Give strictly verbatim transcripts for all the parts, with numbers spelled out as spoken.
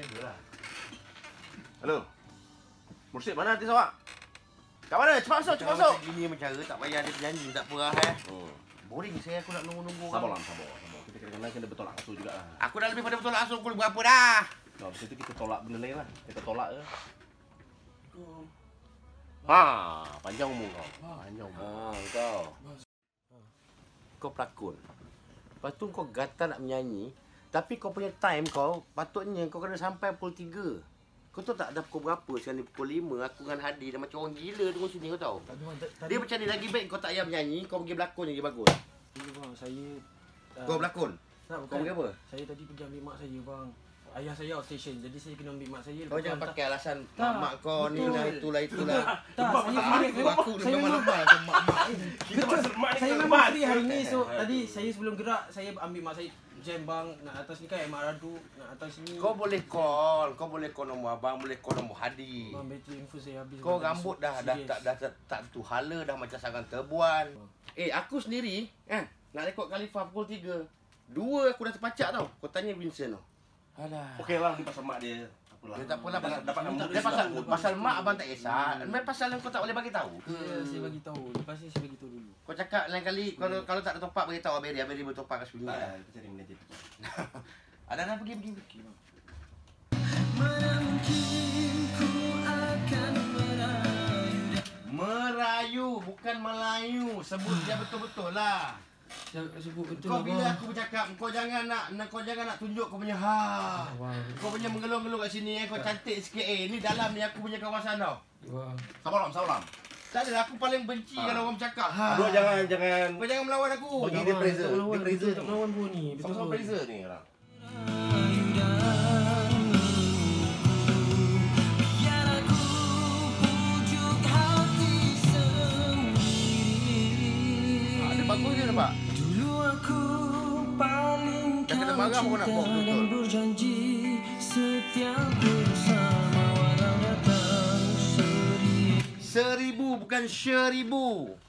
jagalah. Halo. Mursyid, mana artis awak? Kat mana? Cepat masuk, cepat masuk. Macam gini macam cara tak payah dia penyanyi, tak perah eh. Hmm. Boring saya aku nak nunggu-nunggu. Sabar lah, sabar. sabar. Kita kena kena betul lah asuh jugalah. Aku dah lebih pada betul asuh pukul berapa dah? So, habis itu kita tolak benda lain lah. Kita tolak je. Ha, panjang umur kau. Panjang umur. Ha, kau. Kau pelakon. Lepas tu kau gatal nak menyanyi, tapi kau punya time kau patutnya kau kena sampai pukul tiga. Kau tahu tak dah pukul berapa sekarang ni? Pukul lima. Aku dengan Hadi dah macam orang gila tunggu sini kau tahu. Dia macam ni lagi baik kau tak payah menyanyi, kau pergi berlakon je lagi bagus. Ya bang, saya uh, Kau berlakon? tak, Kau pergi apa? Saya tadi pergi ambil mak saya bang. Ayah saya outstation, jadi saya kena ambil mak saya. Kau jangan pakai alasan Tak, mak kau ni betul. lah itulah itulah. Tak, saya free. Aku aku Saya memang memang lemah ke mak-mak ni. Kita masuk mak ni. Saya memang free hari ni. So tadi saya sebelum gerak saya ambil mak saya jam bang nak atas ni kan Mak Radu nak atas sini. Kau boleh call, kau boleh call nombor abang, boleh call nombor Hadi. Bang, bateri info saya habis. Kau bang. rambut dah dah Serius. tak dah tak tak tu hala dah macam sarang terbuan. Eh aku sendiri kan nak rekod Khalifah pukul tiga. Dua aku dah terpacak tau. Kau tanya Vincent tau. Alah. Okey lah, ni pasal mak dia. Apalah. Dia tak apalah pasal dapat nombor dia pasal sudah. pasal mak abang tak kisah. Memang pasal yang kau tak boleh bagi tahu. Ya, saya bagi tahu. Lepas ni saya bagi tahu dulu. Kau cakap lain kali kalau kalau tak ada top up bagi tahu Aberi, Aberi boleh top up kat sepuluh. Ah, kita cari manager. Ada dah pergi pergi pergi. Merayu bukan Melayu. Sebut dia betul-betul lah. Saya sebut betul Kau lah, bila bang. aku bercakap, kau jangan nak, nak kau jangan nak tunjuk kau punya ha. Bang. Kau punya mengeluh-ngeluh kat sini eh, kau cantik sikit eh. Ni dalam ni aku punya kawasan tau. Bang. Sabar lam, sabar lam. Tak ada, aku paling benci Ha. kalau orang bercakap ha. Aduh, jangan jangan Kau jangan melawan aku. bagi Tak, dia bang, pressure. tak melawan, Dia pressure betul, tak ni. melawan pun ni. Betul. Sama-sama pressure ni orang. Ada bagus dia nampak. Dulu aku paling Dah kena marah pun nak buat betul. dan berjanji setiap bersama walau datang seribu. Seribu bukan seribu.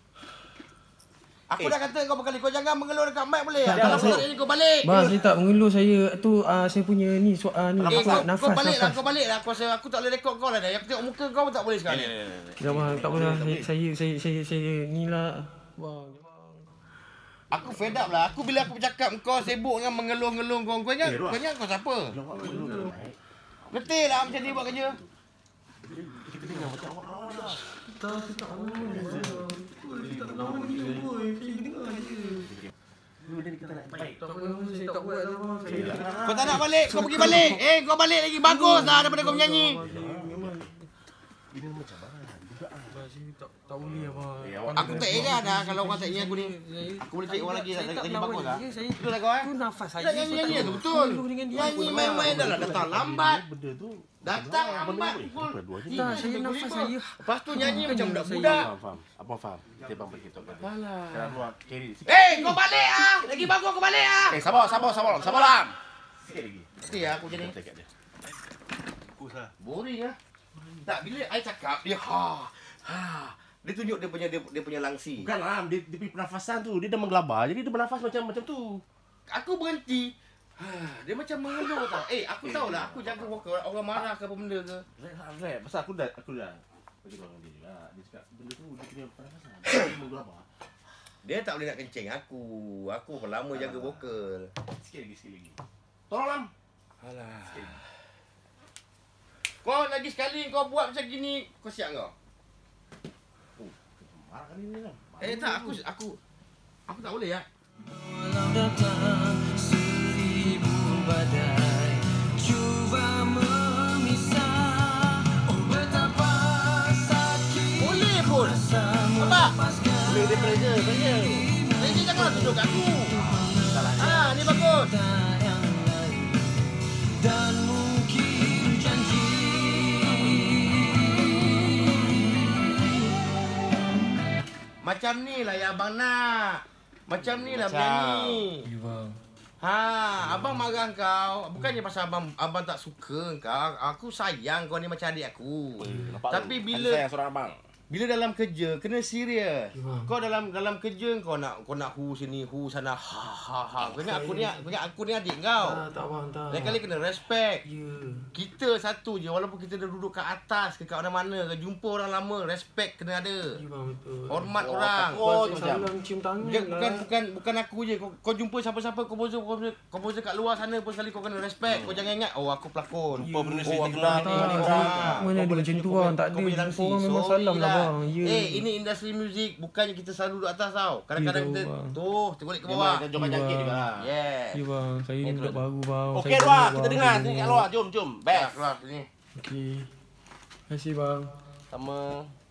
Aku Eh. dah kata kau berkali, kau jangan mengeluh dekat mic boleh? Tak, Kalau tak, kau ni kau balik. Bang, saya tak mengeluh. Saya tu uh, saya punya ni so, uh, ni Eh, apa, kau, nafas kau balik lah, nafas. kau balik lah. Aku rasa aku tak boleh rekod kau lah dah. Aku tengok muka kau pun tak boleh sekarang. Ni, ni, ni, ni. Ya bang, tak apa lah. Saya saya saya saya, saya ni lah. Bang. Aku fed up lah. Aku bila aku bercakap kau sibuk dengan mengeluh-ngeluh kau. Kau ingat, Eh, Ruah. kau ingat kau siapa? Lawak dulu dah naik. Letih lah macam ni buat kerja. Kita dengar macam awak awak dah. Tak, saya tak mengeluh. Tak mengeluh ni boy. Saya dengar je. Dulu ni kita nak baik. Tak mengeluh, saya tak buat lah bang. Saya Kau tak nak balik, kau pergi balik. Eh, kau balik lagi bagus lah daripada kau menyanyi. Memang Ini memang cabaran juga ah. bang, saya tak tak boleh abang. Eh, awak Aku tak heran dah kalau orang tak nyanyi aku ni. Saya- Aku boleh cari orang lagi saya lagi, tak lagi melawan bagus lah. dia, saya- Betul lah kau eh? Tu nafas saya. Tak nyanyi-nyanyi tu betul. Mengeluh dengan dia. Nyanyi main-main dah lah. Datang lambat. Benda tu. Datang Benda lambat ni, pukul benda dua je. Tak, saya nafas saya. Lepas tu nyanyi Bukan macam yang budak-budak. Faham, faham. Abang faham. Kita bang beritahu kat dia. Alah. Sekarang luar carry sikit. Eh, kau balik ah. Lagi bagus kau balik ah. Eh, sabar, sabar, sabar. Sabar lam. Sikit lagi. Mesti lah aku jadi Kita kat dia. Fokus lah. boring ah. Tak, bila I cakap dia ha. Ha. Dia tunjuk dia punya dia, dia punya langsi. Bukan lam, dia, dia punya pernafasan tu. Dia dah menggelabar. Jadi dia bernafas macam macam tu. Aku berhenti. Ha, dia macam mengeluh tau. Eh, aku tahulah aku jaga vokal. Orang marah ke apa benda ke. Rap, rap, rap. Pasal aku dah, aku dah bagi tahu dengan dia juga. Dia cakap benda tu dia punya pernafasan. Dia menggelabar. Dia tak boleh nak kencing aku. Aku pun lama jaga vokal. Sikit lagi, sikit lagi. Tolong lam. Alah. Kau lagi sekali kau buat macam gini, kau siap kau? Oh, marah kali ni lam. Eh tak, aku aku aku tak boleh ya. Walau datang seribu badai cuba memisah. Oh betapa sakit Boleh pun. rasamu Nampak? lepaskan Boleh dia pressure, pressure. Ini janganlah tunjuk kat aku. Ah, ni bagus. tak yang lain dan mungkin janji. Macam ni lah yang abang nak. Macam ni lah Macam. berani. Ya bang. Ha, abang marah kau. Bukannya pasal abang abang tak suka kau. Aku sayang kau ni macam adik aku. Eh, nampak Tapi tu? bila- Kasih sayang seorang abang. Bila dalam kerja kena serius. Ya, bang. Kau dalam dalam kerja kau nak kau nak hu sini, hu sana. Ha ha ha. Kau ingat aku ni kau ingat aku ni adik kau. Tak, tak bang, tak. Lain kali kena respect. Ya. Kita satu je walaupun kita dah duduk kat atas ke kat mana-mana ke jumpa orang lama, respect kena ada. Ya bang, betul. Hormat Oh, orang. Oh, Bang, tu saya macam. salam cium tangan Bukan, lah. bukan bukan bukan aku je. Kau, kau jumpa siapa-siapa komposer komposer komposer kat luar sana pun sekali kau kena respect. Kau jangan ingat oh aku pelakon. Jumpa benda Oh, sendiri aku gelap ni, ni, ni ni orang. orang. Mana Kau ada boleh macam tunjuk tu, kau- bang. Tak kau ada. punya Jumpa langsir. orang memang Sorry salam lah, bang. Ya. Eh, ini industri muzik. Bukannya kita selalu duduk atas tau. Kadang-kadang Ya, kita tahu, bang. tuh tergolek ke Memang bawah. kita joget jangkit juga lah. Yeah. Ya bang, saya ni Eh, budak terus. baru bang. Okey Saya luar, tengok, kita bang. dengar Saya sini kat tengok. luar. Jom, jom. Baik, Best. keluar sini. Okey. Terima kasih bang. Sama.